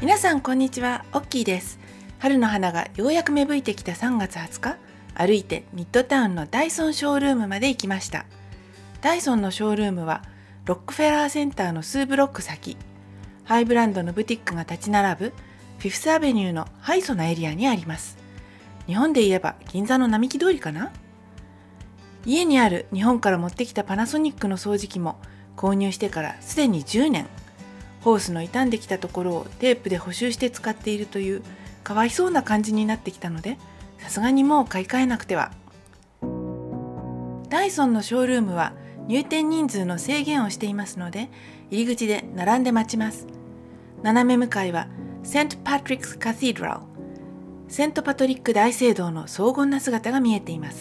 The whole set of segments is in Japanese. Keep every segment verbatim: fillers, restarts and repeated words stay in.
皆さんこんにちは、オッキーです。春の花がようやく芽吹いてきたさんがつはつか、歩いてミッドタウンのダイソンショールームまで行きました。ダイソンのショールームはロックフェラーセンターの数ブロック先、ハイブランドのブティックが立ち並ぶフィフスアベニューのハイソなエリアにあります。日本で言えば銀座の並木通りかな。家にある日本から持ってきたパナソニックの掃除機も購入してからすでにじゅうねん。ホースの傷んできたところをテープで補修して使っているというかわいそうな感じになってきたので、さすがにもう買い替えなくては。ダイソンのショールームは入店人数の制限をしていますので、入り口で並んで待ちます。斜め向かいはセント・パトリックス・カティドラル、セントパトリック大聖堂の荘厳な姿が見えています。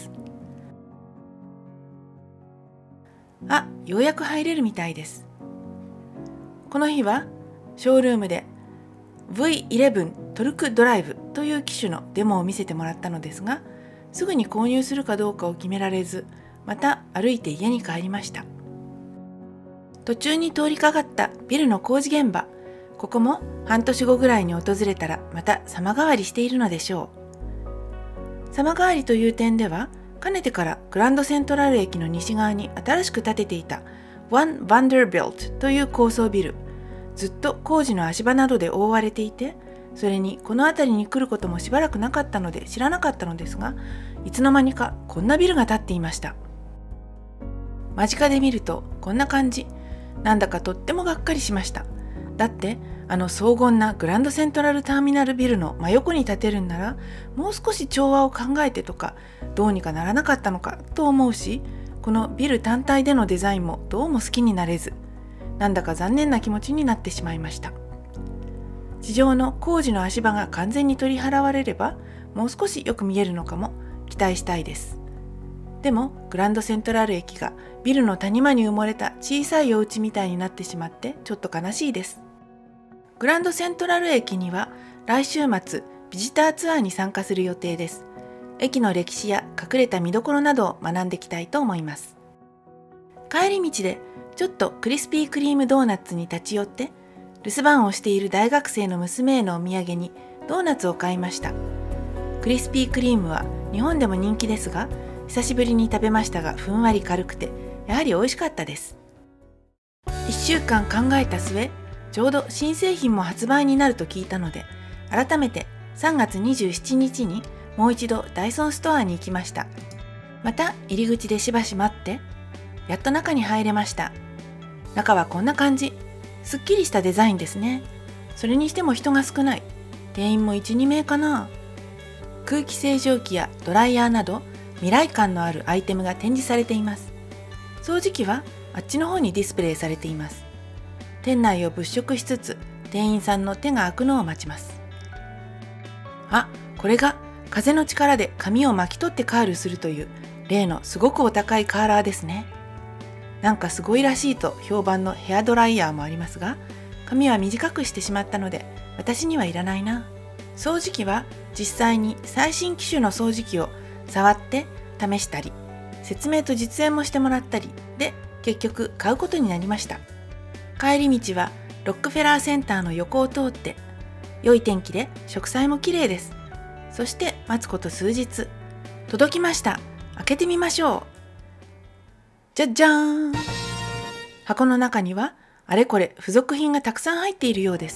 あ、ようやく入れるみたいです。この日はショールームで ブイイレブン トルクドライブという機種のデモを見せてもらったのですが、すぐに購入するかどうかを決められず、また歩いて家に帰りました。途中に通りかかったビルの工事現場、ここも半年後ぐらいに訪れたらまた様変わりしているのでしょう。様変わりという点では、かねてからグランドセントラル駅の西側に新しく建てていたワン・ヴァンダービルトという高層ビル、ずっと工事の足場などで覆われていて、それにこの辺りに来ることもしばらくなかったので知らなかったのですが、いつの間にかこんなビルが建っていました。間近で見るとこんな感じ、なんだかとってもがっかりしました。だってあの荘厳なグランドセントラルターミナルビルの真横に建てるんなら、もう少し調和を考えてとかどうにかならなかったのかと思うし、このビル単体でのデザインもどうも好きになれず、なんだか残念な気持ちになってしまいました。地上の工事の足場が完全に取り払われれば、もう少しよく見えるのかも期待したいです。でもグランドセントラル駅がビルの谷間に埋もれた小さいお家みたいになってしまってちょっと悲しいです。グランドセントラル駅には来週末ビジターツアーに参加する予定です。駅の歴史や隠れた見どころなどを学んでいきたいと思います。帰り道でちょっとクリスピークリームドーナツに立ち寄って、留守番をしている大学生の娘へのお土産にドーナツを買いました。クリスピークリームは日本でも人気ですが、久しぶりに食べましたがふんわり軽くてやはり美味しかったです。いっしゅうかん考えた末、ちょうど新製品も発売になると聞いたので、改めてさんがつにじゅうしちにちにもう一度ダイソンストアに行きました。また入り口でしばし待って、やっと中に入れました。中はこんな感じ。すっきりしたデザインですね。それにしても人が少ない。店員もいち、にめいかな。空気清浄機やドライヤーなど未来感のあるアイテムが展示されています。掃除機はあっちの方にディスプレイされています。店内を物色しつつ店員さんの手が空くのを待ちます。あ、これが風の力で髪を巻き取ってカールするという例のすごくお高いカーラーですね。なんかすごいらしいと評判のヘアドライヤーもありますが、髪は短くしてしまったので私にはいらないな。掃除機は実際に最新機種の掃除機を触って試したり、説明と実演もしてもらったりで結局買うことになりました。帰り道はロックフェラーセンターの横を通って、良い天気で植栽も綺麗です。そして待つこと数日、届きました。開けてみましょう。じゃじゃーん。箱の中にはあれこれ付属品がたくさん入っているようです。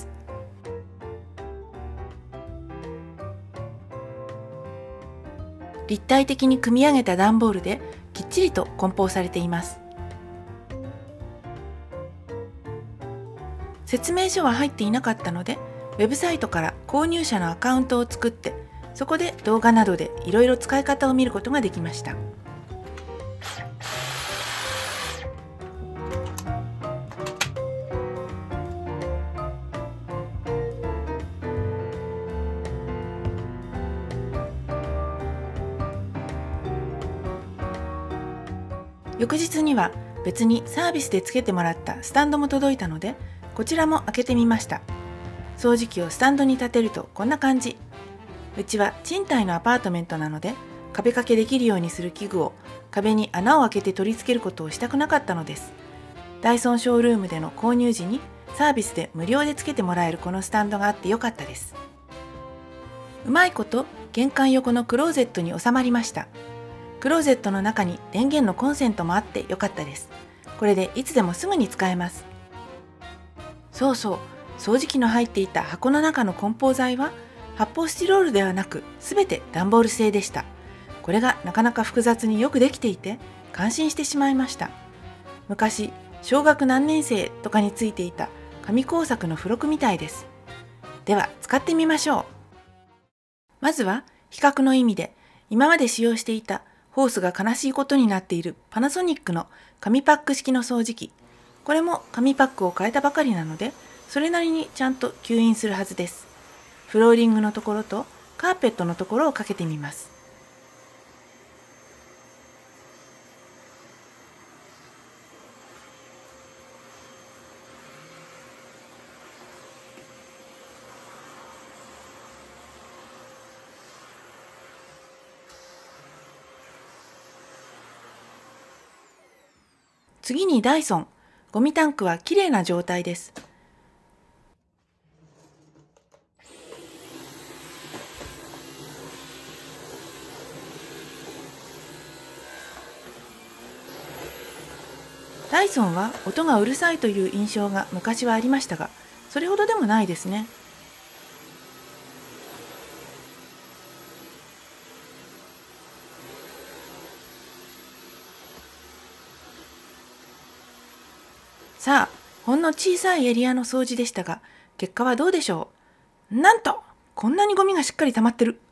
立体的に組み上げた段ボールできっちりと梱包されています。説明書は入っていなかったので、ウェブサイトから購入者のアカウントを作って、そこで動画などでいろいろ使い方を見ることができました。翌日には別にサービスでつけてもらったスタンドも届いたので、こちらも開けてみました。掃除機をスタンドに立てるとこんな感じ。うちは賃貸のアパートメントなので、壁掛けできるようにする器具を壁に穴を開けて取り付けることをしたくなかったのです。ダイソンショールームでの購入時にサービスで無料でつけてもらえるこのスタンドがあってよかったです。うまいこと玄関横のクローゼットに収まりました。クローゼットの中に電源のコンセントもあってよかったです。これでいつでもすぐに使えます。そうそう、掃除機の入っていた箱の中の梱包材は発泡スチロールではなく全て段ボール製でした。これがなかなか複雑によくできていて感心してしまいました。昔小学何年生とかについていた紙工作の付録みたいです。では使ってみましょう。まずは比較の意味で今まで使用していたホースが悲しいことになっているパナソニックの紙パック式の掃除機。これも紙パックを変えたばかりなのでそれなりにちゃんと吸引するはずです。フローリングのところとカーペットのところをかけてみます。次にダイソン。ゴミタンクはきれいな状態です。ダイソンは音がうるさいという印象が昔はありましたが、それほどでもないですね。さあ、ほんの小さいエリアの掃除でしたが、結果はどうでしょう。なんと、こんなにゴミがしっかり溜まってる。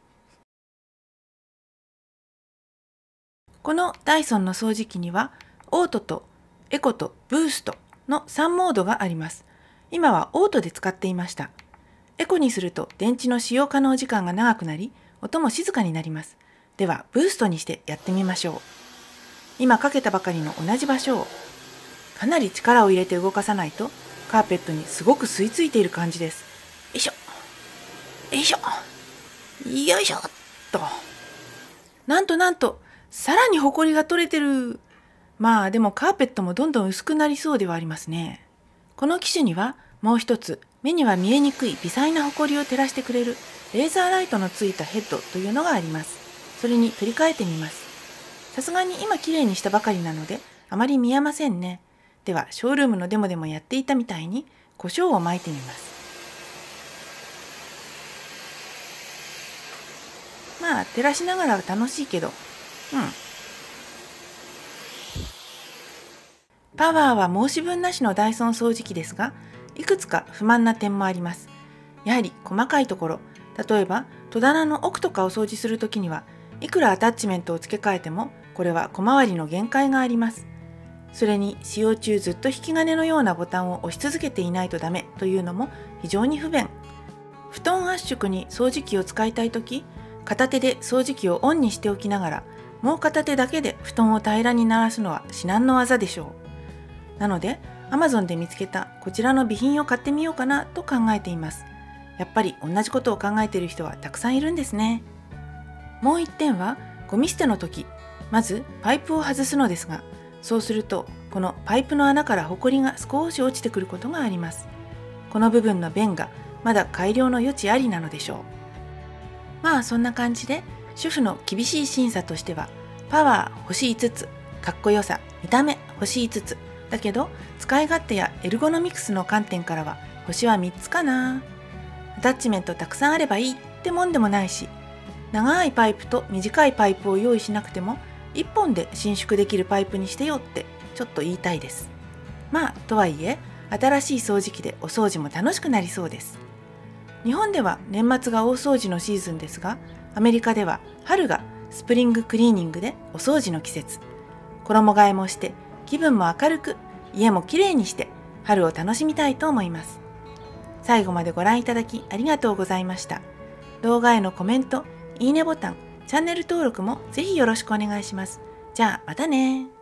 このダイソンの掃除機には、オートとエコとブーストのさんモードがあります。今はオートで使っていました。エコにすると電池の使用可能時間が長くなり、音も静かになります。では、ブーストにしてやってみましょう。今かけたばかりの同じ場所を、かなり力を入れて動かさないとカーペットにすごく吸い付いている感じです。よいしょよいしょよいしょっと。なんとなんとさらにホコリが取れてる。まあでもカーペットもどんどん薄くなりそうではありますね。この機種にはもう一つ目には見えにくい微細なホコリを照らしてくれるレーザーライトのついたヘッドというのがあります。それに取り替えてみます。さすがに今きれいにしたばかりなのであまり見えませんね。ではショールームのデモでもやっていたみたいに胡椒をまいてみます。まあ照らしながら楽しいけど、うん。パワーは申し分なしのダイソン掃除機ですが、いくつか不満な点もあります。やはり細かいところ、例えば戸棚の奥とかを掃除するときにはいくらアタッチメントを付け替えてもこれは小回りの限界があります。それに使用中ずっと引き金のようなボタンを押し続けていないとダメというのも非常に不便。布団圧縮に掃除機を使いたいとき、片手で掃除機をオンにしておきながら、もう片手だけで布団を平らにならすのは至難の業でしょう。なので、Amazon で見つけたこちらの備品を買ってみようかなと考えています。やっぱり同じことを考えている人はたくさんいるんですね。もう一点は、ゴミ捨ての時、まずパイプを外すのですが、そうするとこのパイプの穴からホコリが少し落ちてくることがあります。この部分の弁がまだ改良の余地ありなのでしょう。まあそんな感じで主婦の厳しい審査としてはパワー星いつつ、かっこよさ、見た目星いつつだけど使い勝手やエルゴノミクスの観点からは星はみっつかな。アタッチメントたくさんあればいいってもんでもないし、長いパイプと短いパイプを用意しなくてもいっぽんで伸縮できるパイプにしてよってちょっと言いたいです。まあとはいえ新しい掃除機でお掃除も楽しくなりそうです。日本では年末が大掃除のシーズンですが、アメリカでは春がスプリングクリーニングでお掃除の季節。衣替えもして気分も明るく家もきれいにして春を楽しみたいと思います。最後までご覧いただきありがとうございました。動画へのコメント、いいねボタン、チャンネル登録もぜひよろしくお願いします。じゃあまたね。